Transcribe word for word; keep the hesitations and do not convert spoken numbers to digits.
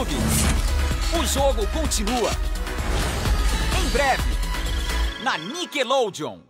YouTube. O jogo continua. Em breve, na Nickelodeon.